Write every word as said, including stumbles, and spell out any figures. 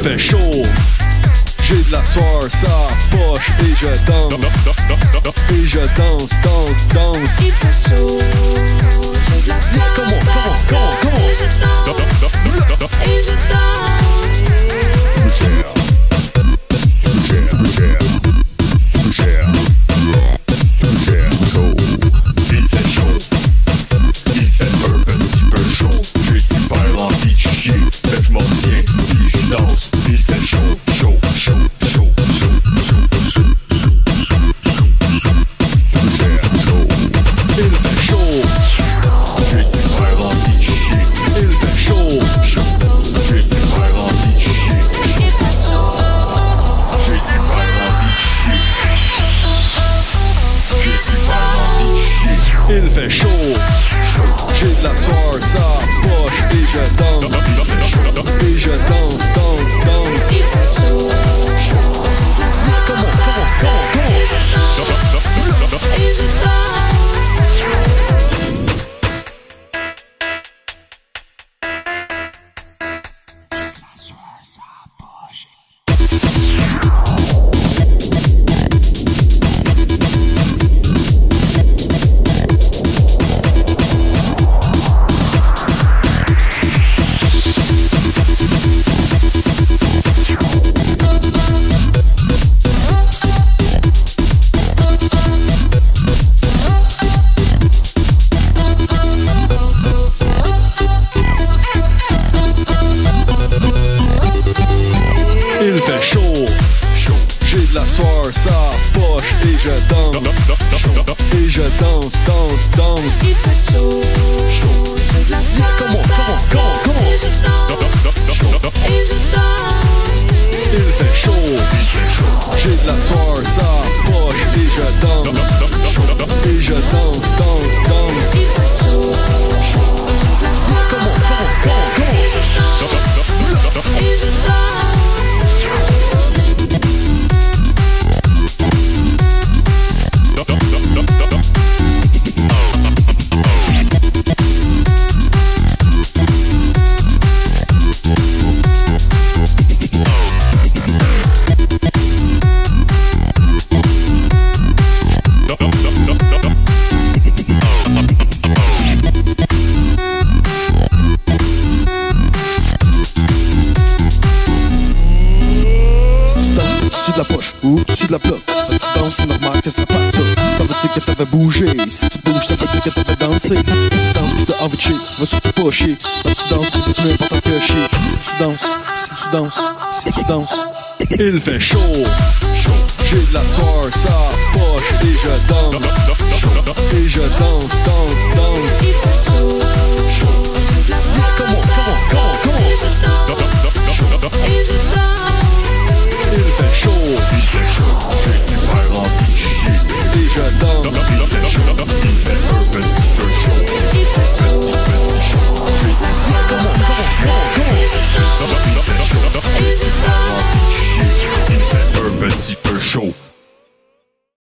fait chaud, j'ai de la soir sa poche et je danse, et je danse, danse, danse. Il fait chaud, j'ai de la soir Come on, come on, come on, come on. et je danse, et je danse. Super cher, super cher, super cher, super cher, chaud. Il fait chaud, il fait un petit peu chaud. J'ai super envie de chier, mais je m'en tiens, puis je danse. Il fait chaud, chaud, chaud, chaud, chaud, chaud, chaud, super chaud. Il fait chaud, J'ai super envie de chier, il fait chaud, chaud. J'ai super envie de chier, Il fait chaud, j'ai super envie de chier, j'ai super envie de chier. il fait chaud, j'ai de la soir sa poche et je danse, et je danse, danse, danse. il fait chaud, j'ai de la soir Come on, come on, come on, come on. et je danse, et je danse. Il fait chaud, j'ai de la soir sa poche et je danse, et je danse, danse, danse. Il fait chaud, j'ai de la soir Come on, come on, come on, come on. et je danse, et je danse. Il fait chaud, j'ai de la soir sa poche et je danse, et je danse, danse, danse. Il fait chaud, j'ai de la soir Come on, come on, come on, come on. et je danse, et je danse. Dessus de la poche ou dessus de la bloc. Quand tu danses, c'est normal que ça fasse ça. Ça veut dire que t'avais bougé. Si tu bouges, ça veut dire que t'avais dansé. Si tu danses pis t'as envie de chier, va surtout pas chier. Quand tu danses, pis c'est plus important que chier. Si tu danses, si tu danses, si tu danses. Il fait chaud, j'ai de la soir sa poche et je danse, et je danse, danse, danse. Il fait chaud,